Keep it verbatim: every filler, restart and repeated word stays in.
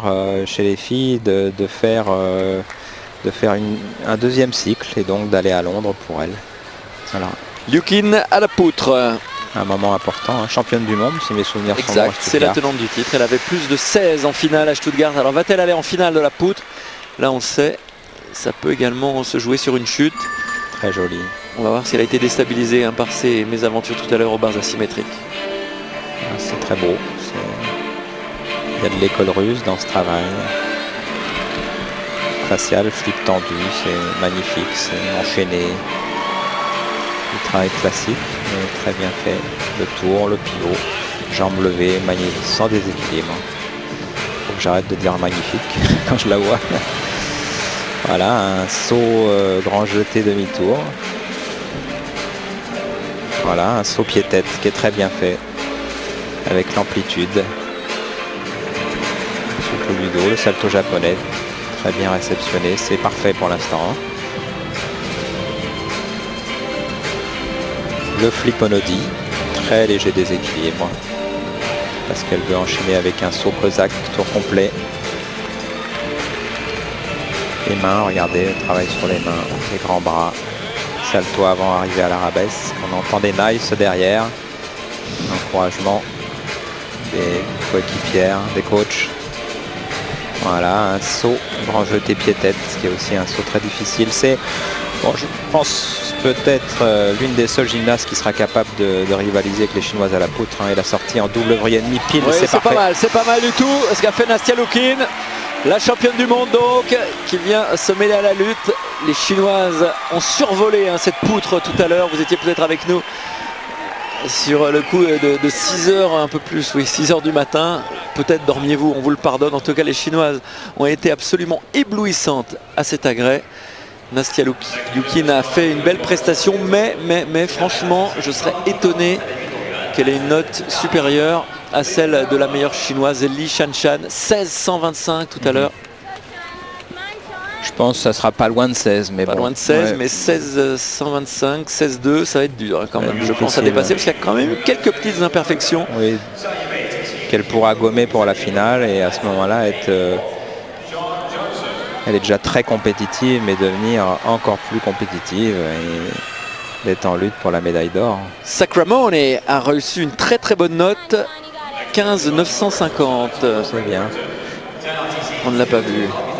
euh, chez les filles de, de faire, euh, de faire une, un deuxième cycle et donc d'aller à Londres pour elle. Voilà. Liukin à la poutre. Un moment important, hein. Championne du monde si mes souvenirs sont bons. Exact, c'est la tenante du titre. Elle avait plus de seize en finale à Stuttgart. Alors va-t-elle aller en finale de la poutre? Là on le sait, ça peut également se jouer sur une chute. Très jolie. On va voir si elle a été déstabilisée hein, par ses mésaventures tout à l'heure aux barres asymétriques. C'est très beau. Il y a de l'école russe dans ce travail. Facial, flip tendu, c'est magnifique, c'est enchaîné. Du travail classique, mais très bien fait. Le tour, le pivot, jambes levées, magnifique, sans déséquilibre. Faut que j'arrête de dire magnifique quand je la vois. Voilà, un saut euh, grand jeté demi-tour. Voilà, un saut pied-tête qui est très bien fait, avec l'amplitude. Souffle du dos, le salto japonais, très bien réceptionné, c'est parfait pour l'instant. Le flip onodi, très léger déséquilibre, parce qu'elle veut enchaîner avec un saut cosaque, tour complet. Les mains, regardez, le travail sur les mains, les grands bras. Salto avant arrivé à l'arabesque. On entend des nice derrière. Encouragement des coéquipières, des coachs. Voilà, un saut, grand jeté pied-tête, ce qui est aussi un saut très difficile. C'est, bon, je pense, peut-être euh, l'une des seules gymnastes qui sera capable de, de rivaliser avec les Chinoises à la poutre. Hein, et la sortie en double vrille et demi pile, oui, c'est parfait. pas mal, c'est pas mal du tout ce qu'a fait Nastia Liukin. La championne du monde donc, qui vient se mêler à la lutte. Les Chinoises ont survolé hein, cette poutre tout à l'heure. Vous étiez peut-être avec nous sur le coup de, de six heures, un peu plus, oui, six heures du matin. Peut-être dormiez-vous, on vous le pardonne. En tout cas, les Chinoises ont été absolument éblouissantes à cet agrès. Nastia Liukin a fait une belle prestation, mais, mais, mais franchement, je serais étonné qu'elle ait une note supérieure à celle de la meilleure chinoise, Li Shanshan, seize cent vingt-cinq tout à l'heure. Je pense que ça sera pas loin de seize, mais pas bon, loin de seize, ouais. mais seize cent vingt-cinq, seize deux, ça va être dur hein, quand même, ouais, je pense à dépasser, parce qu'il y a quand même eu quelques petites imperfections. Oui, qu'elle pourra gommer pour la finale et à ce moment-là être... Euh, elle est déjà très compétitive, mais devenir encore plus compétitive et d'être en lutte pour la médaille d'or. Sacramone a reçu une très très bonne note, quinze neuf cent cinquante. C'est bien. On ne l'a pas vu.